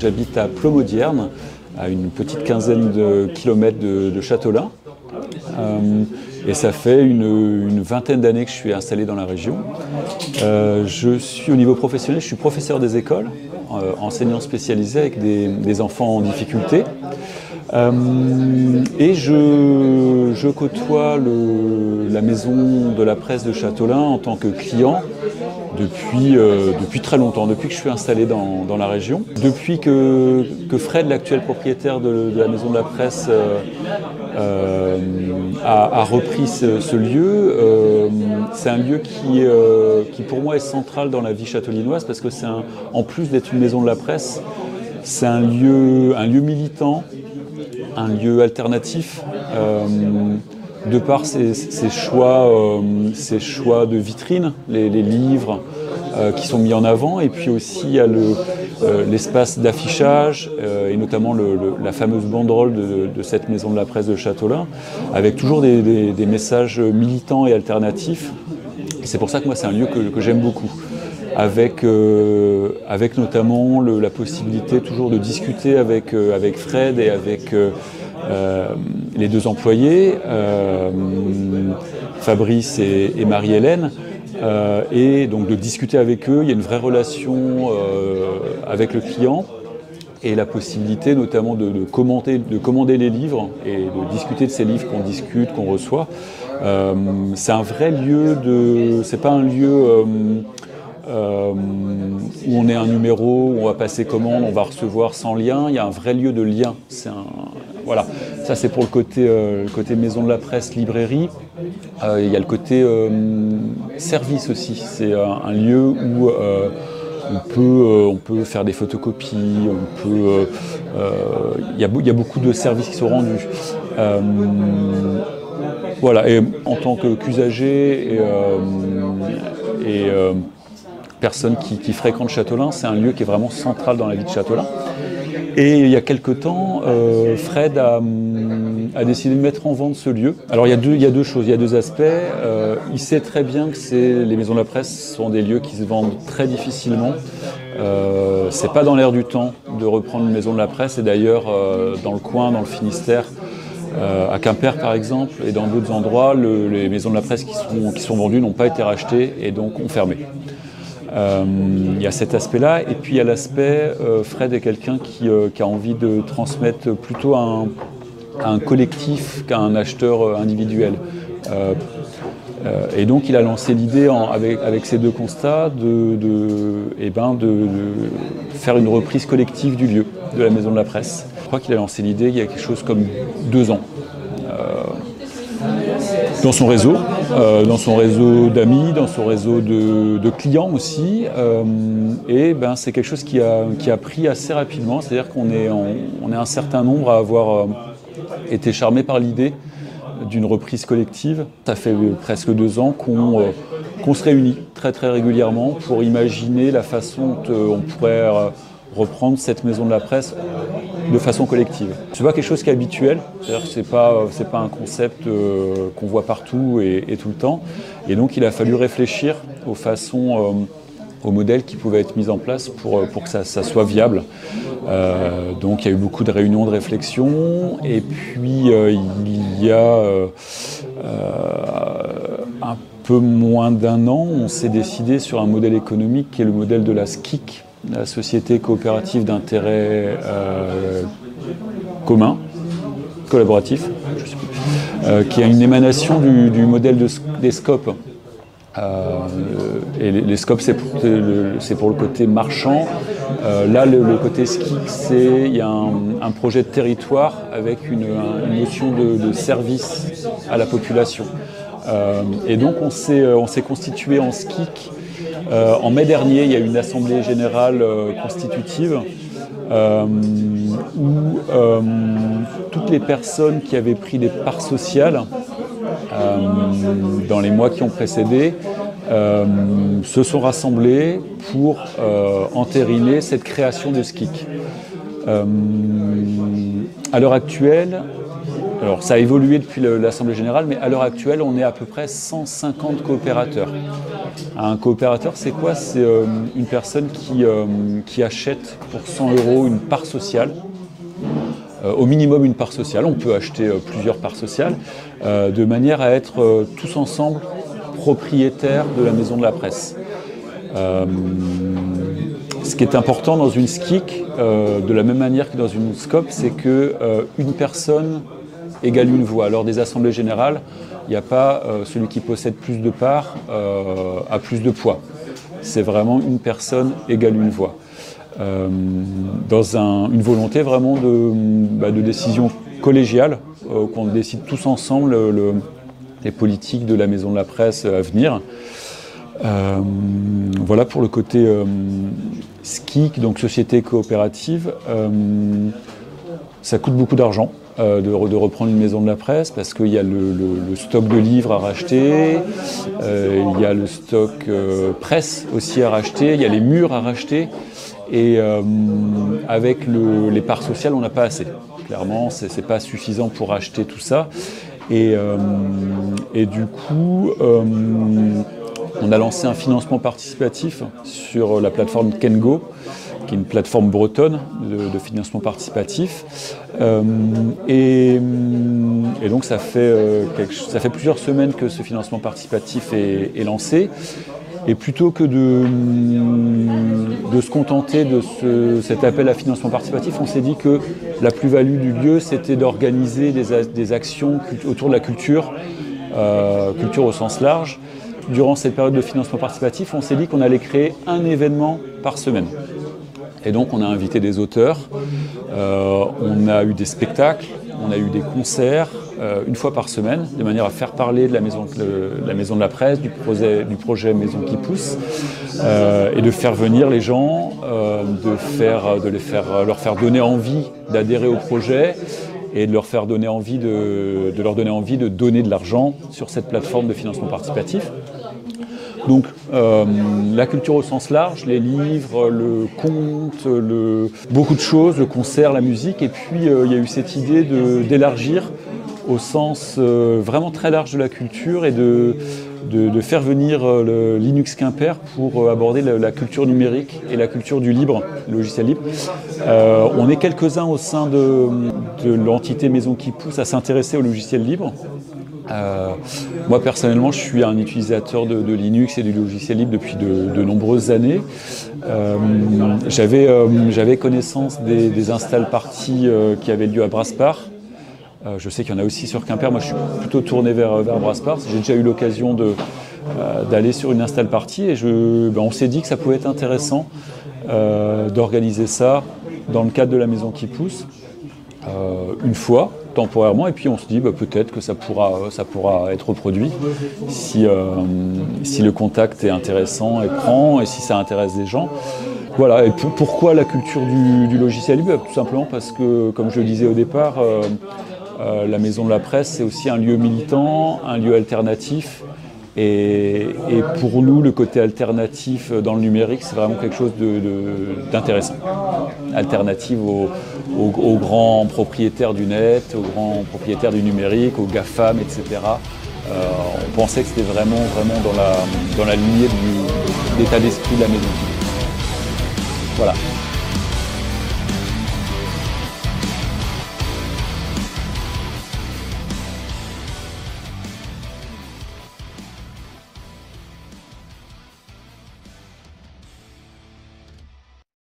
J'habite à Plomodierne, à une petite quinzaine de kilomètres de Châteaulin. Et ça fait une vingtaine d'années que je suis installé dans la région. Je suis au niveau professionnel, je suis professeur des écoles, enseignant spécialisé avec des enfants en difficulté. Et je côtoie la maison de la presse de Châteaulin en tant que client depuis très longtemps, depuis que je suis installé dans la région. Depuis que Fred, l'actuel propriétaire de la maison de la presse, a repris ce lieu, c'est un lieu qui pour moi est central dans la vie châteaulinoise parce que en plus d'être une maison de la presse, c'est un lieu militant, un lieu alternatif, de par ses choix de vitrine, les livres qui sont mis en avant, et puis aussi il y a l'espace d'affichage, et notamment la fameuse banderole de cette maison de la presse de Châteaulin, avec toujours des messages militants et alternatifs. Et c'est pour ça que moi c'est un lieu que j'aime beaucoup. Avec notamment la possibilité toujours de discuter avec Fred et avec les deux employés, Fabrice et Marie-Hélène, et donc de discuter avec eux. Il y a une vraie relation avec le client et la possibilité notamment de commander les livres et de discuter de ces livres qu'on discute, qu'on reçoit. C'est un vrai lieu c'est pas un lieu où on est un numéro, où on va passer commande, on va recevoir sans lien. Il y a un vrai lieu de lien. Voilà. Ça c'est pour le côté maison de la presse, librairie. Il y a le côté service aussi. C'est un lieu où on peut faire des photocopies, il y a beaucoup de services qui sont rendus. Voilà. Et en tant qu'usager et personne qui fréquente Châteaulin, c'est un lieu qui est vraiment central dans la vie de Châteaulin. Et il y a quelque temps, Fred a décidé de mettre en vente ce lieu. Alors il y a deux choses, il y a deux aspects. Il sait très bien que les maisons de la presse sont des lieux qui se vendent très difficilement. C'est pas dans l'air du temps de reprendre une maison de la presse, et d'ailleurs dans le coin, dans le Finistère, à Quimper par exemple, et dans d'autres endroits, les maisons de la presse qui sont vendues n'ont pas été rachetées et donc ont fermé. Il y a cet aspect-là, et puis il y a l'aspect, Fred est quelqu'un qui a envie de transmettre plutôt à un collectif qu'à un acheteur individuel. Et donc il a lancé l'idée avec ces deux constats de faire une reprise collective du lieu, de la maison de la presse. Je crois qu'il a lancé l'idée il y a quelque chose comme 2 ans. Dans son réseau d'amis, dans son réseau de clients aussi, et c'est quelque chose qui a pris assez rapidement, c'est-à-dire qu'on est un certain nombre à avoir été charmés par l'idée d'une reprise collective. Ça fait presque 2 ans qu'on se réunit très très régulièrement pour imaginer la façon dont on pourrait reprendre cette maison de la presse de façon collective. C'est pas quelque chose qui est habituel, c'est-à-dire que c'est pas un concept qu'on voit partout et tout le temps. Et donc il a fallu réfléchir aux modèles qui pouvaient être mis en place pour que ça soit viable. Donc il y a eu beaucoup de réunions de réflexion, et puis il y a un peu moins d'1 an, on s'est décidé sur un modèle économique qui est le modèle de la SCIC, la Société coopérative d'intérêt commun, collaboratif, je sais plus, qui a une émanation du modèle des SCOP. Et les SCOP, c'est pour le côté marchand. Là, le côté SCIC, il y a un projet de territoire avec une notion de service à la population. Et donc, on s'est constitué en SCIC. En mai dernier, il y a eu une assemblée générale constitutive où toutes les personnes qui avaient pris des parts sociales dans les mois qui ont précédé se sont rassemblées pour entériner cette création de SCIC. À l'heure actuelle, alors ça a évolué depuis l'Assemblée générale, mais à l'heure actuelle, on est à peu près 150 coopérateurs. Un coopérateur, c'est quoi? C'est une personne qui achète pour 100 € une part sociale, au minimum une part sociale. On peut acheter plusieurs parts sociales, de manière à être tous ensemble propriétaires de la maison de la presse. Ce qui est important dans une SCIC, de la même manière que dans une SCOP, c'est qu'une personne égale une voix. Lors des assemblées générales, il n'y a pas celui qui possède plus de parts a plus de poids. C'est vraiment une personne égale une voix. Dans une volonté vraiment de décision collégiale, qu'on décide tous ensemble les politiques de la maison de la presse à venir. Voilà pour le côté SCIC, donc société coopérative. Ça coûte beaucoup d'argent de reprendre une maison de la presse parce qu'il y a le stock de livres à racheter, il y a le stock presse aussi à racheter, il y a les murs à racheter et avec les parts sociales on n'a pas assez. Clairement c'est pas suffisant pour acheter tout ça et du coup on a lancé un financement participatif sur la plateforme Kengo, qui est une plateforme bretonne de financement participatif. Et donc ça fait plusieurs semaines que ce financement participatif est lancé. Et plutôt que de se contenter de cet appel à financement participatif, on s'est dit que la plus-value du lieu, c'était d'organiser des actions autour de la culture, culture au sens large. Durant cette période de financement participatif, on s'est dit qu'on allait créer un événement par semaine. Et donc on a invité des auteurs, on a eu des spectacles, on a eu des concerts une fois par semaine, de manière à faire parler de la maison de la presse, du projet Maison qui pousse, et de faire venir les gens, leur faire donner envie d'adhérer au projet et de leur donner envie de donner de l'argent sur cette plateforme de financement participatif. Donc la culture au sens large, les livres, le conte, beaucoup de choses, le concert, la musique, et puis il y a eu cette idée d'élargir au sens vraiment très large de la culture et de faire venir le Linux Quimper pour aborder la culture numérique et la culture du libre, le logiciel libre. On est quelques-uns au sein de l'entité Maison qui pousse à s'intéresser au logiciel libre. Moi personnellement je suis un utilisateur de Linux et du logiciel libre depuis de nombreuses années. J'avais connaissance des install parties qui avaient lieu à Brasparts. Je sais qu'il y en a aussi sur Quimper, moi je suis plutôt tourné vers Brasparts. J'ai déjà eu l'occasion d'aller sur une install party et on s'est dit que ça pouvait être intéressant d'organiser ça dans le cadre de la maison qui pousse, une fois, temporairement, et puis on se dit peut-être que ça pourra être reproduit si le contact est intéressant et prend, et si ça intéresse des gens. Voilà, et pourquoi la culture du logiciel libre? Tout simplement parce que, comme je le disais au départ, la maison de la presse, c'est aussi un lieu militant, un lieu alternatif. Et pour nous, le côté alternatif dans le numérique, c'est vraiment quelque chose d'intéressant. Alternative aux grands propriétaires du net, aux grands propriétaires du numérique, aux GAFAM, etc. On pensait que c'était vraiment dans la lignée de l'état d'esprit de la maison. Voilà.